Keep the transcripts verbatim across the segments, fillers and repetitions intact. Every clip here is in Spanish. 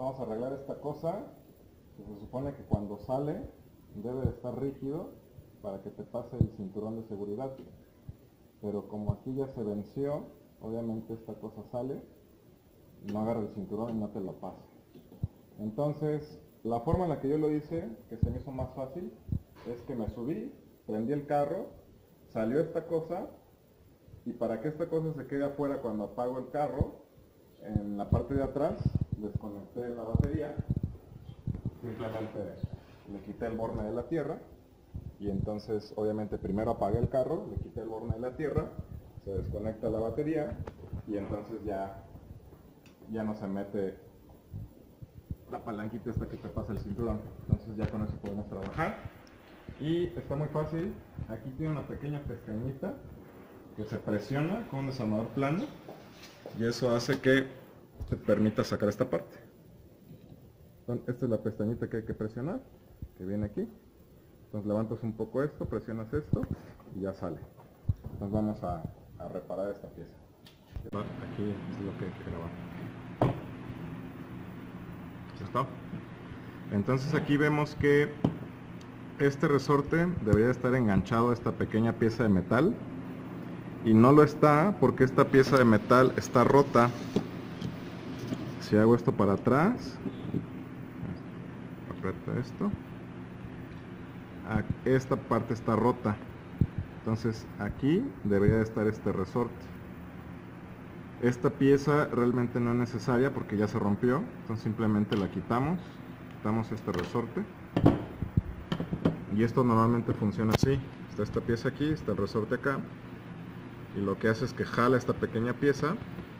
vamos a arreglar esta cosa, que se supone que cuando sale debe de estar rígido para que te pase el cinturón de seguridad. Pero como aquí ya se venció, obviamente esta cosa sale, no agarra el cinturón y no te lo pasa. Entonces, la forma en la que yo lo hice, que se me hizo más fácil, es que me subí, prendí el carro, salió esta cosa, y para que esta cosa se quede afuera cuando apago el carro, en la parte de atrás desconecté la batería, simplemente le quité el borne de la tierra, y entonces obviamente primero apagué el carro, le quité el borne de la tierra, se desconecta la batería, y entonces ya, ya no se mete la palanquita esta que te pasa el cinturón. Entonces ya con eso podemos trabajar, y está muy fácil. Aquí tiene una pequeña pestañita que se presiona con un desarmador plano, y eso hace que te permita sacar esta parte. Entonces, esta es la pestañita que hay que presionar, que viene aquí. Entonces levantas un poco esto, presionas esto y ya sale. Entonces vamos a, a reparar esta pieza. Aquí es lo que hay que grabar. ¿Ya está? Entonces aquí vemos que este resorte debería estar enganchado a esta pequeña pieza de metal, y no lo está porque esta pieza de metal está rota. Si hago esto para atrás, aprieta esto, esta parte está rota, entonces aquí debería estar este resorte. Esta pieza realmente no es necesaria porque ya se rompió, entonces simplemente la quitamos, quitamos este resorte, y esto normalmente funciona así. Está esta pieza aquí, está el resorte acá, y lo que hace es que jala esta pequeña pieza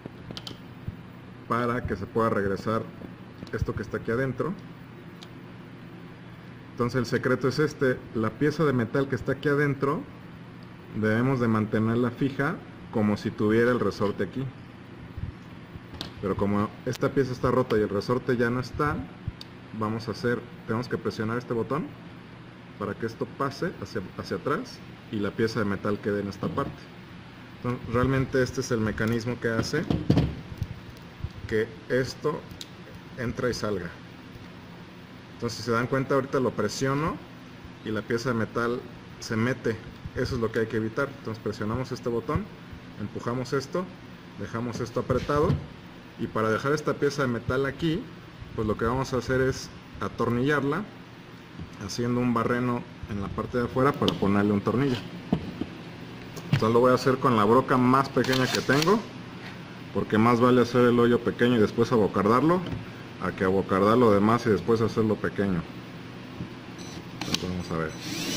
para que se pueda regresar esto que está aquí adentro. Entonces el secreto es este: la pieza de metal que está aquí adentro debemos de mantenerla fija como si tuviera el resorte aquí, pero como esta pieza está rota y el resorte ya no está, vamos a hacer, tenemos que presionar este botón para que esto pase hacia, hacia atrás y la pieza de metal quede en esta parte. Entonces, realmente este es el mecanismo que hace que esto entre y salga. Entonces, si se dan cuenta, ahorita lo presiono y la pieza de metal se mete. Eso es lo que hay que evitar. Entonces presionamos este botón, empujamos esto, dejamos esto apretado, y para dejar esta pieza de metal aquí, pues lo que vamos a hacer es atornillarla haciendo un barreno en la parte de afuera para ponerle un tornillo. Entonces lo voy a hacer con la broca más pequeña que tengo, porque más vale hacer el hoyo pequeño y después abocardarlo a que abocardar lo demás y después hacerlo pequeño. Entonces vamos a ver.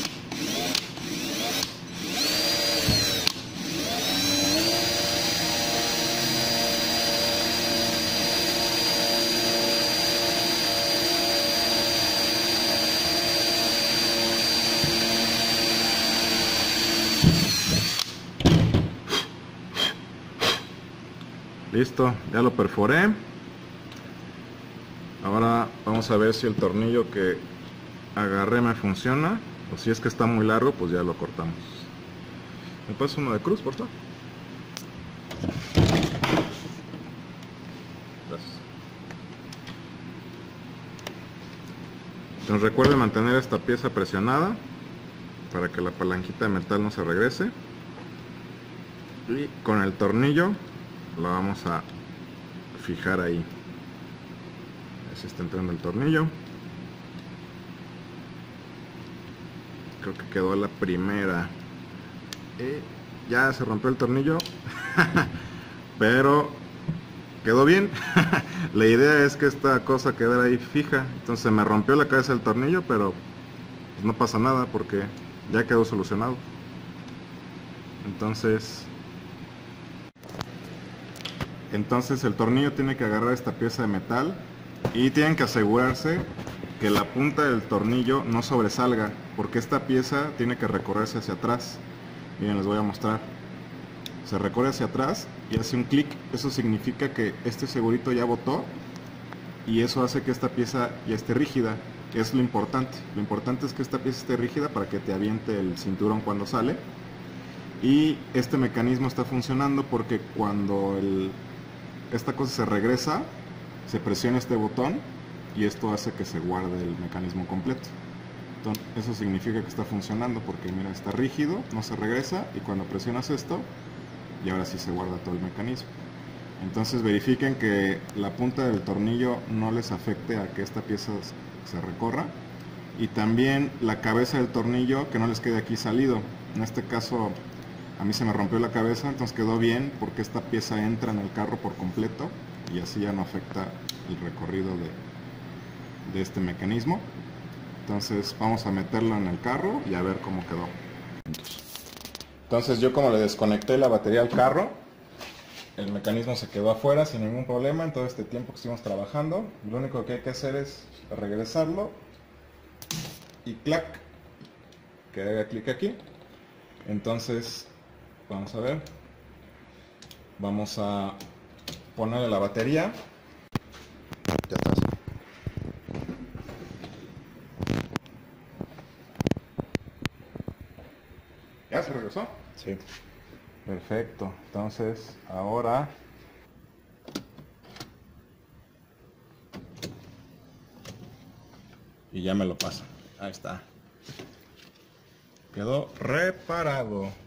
Listo, ya lo perforé. Ahora vamos a ver si el tornillo que agarré me funciona, o si es que está muy largo, pues ya lo cortamos. ¿Me pasas uno de cruz, por favor? Gracias. Entonces recuerden mantener esta pieza presionada para que la palanquita de metal no se regrese, y con el tornillo la vamos a fijar ahí. Así está entrando el tornillo. Creo que quedó la primera. Y ya se rompió el tornillo. Pero quedó bien. La idea es que esta cosa quedara ahí fija. Entonces me rompió la cabeza del tornillo, pero pues no pasa nada porque ya quedó solucionado. Entonces Entonces el tornillo tiene que agarrar esta pieza de metal, y tienen que asegurarse que la punta del tornillo no sobresalga, porque esta pieza tiene que recorrerse hacia atrás. Miren, les voy a mostrar. Se recorre hacia atrás y hace un clic. Eso significa que este segurito ya botó, y eso hace que esta pieza ya esté rígida, que es lo importante. Lo importante es que esta pieza esté rígida para que te aviente el cinturón cuando sale. Y este mecanismo está funcionando porque cuando el esta cosa se regresa, se presiona este botón y esto hace que se guarde el mecanismo completo. Entonces, eso significa que está funcionando porque mira, está rígido, no se regresa, y cuando presionas esto, y ahora sí se guarda todo el mecanismo. Entonces verifiquen que la punta del tornillo no les afecte a que esta pieza se recorra, y también la cabeza del tornillo que no les quede aquí salido. En este caso a mí se me rompió la cabeza, entonces quedó bien porque esta pieza entra en el carro por completo y así ya no afecta el recorrido de, de este mecanismo. Entonces vamos a meterlo en el carro y a ver cómo quedó. Entonces yo, como le desconecté la batería al carro, el mecanismo se quedó afuera sin ningún problema en todo este tiempo que estuvimos trabajando. Lo único que hay que hacer es regresarlo y clac, que haga clic aquí. Entonces vamos a ver, vamos a ponerle la batería. Ya está. ¿Ya se regresó? Sí. Perfecto. Entonces ahora y ya me lo paso. Ahí está. Quedó reparado.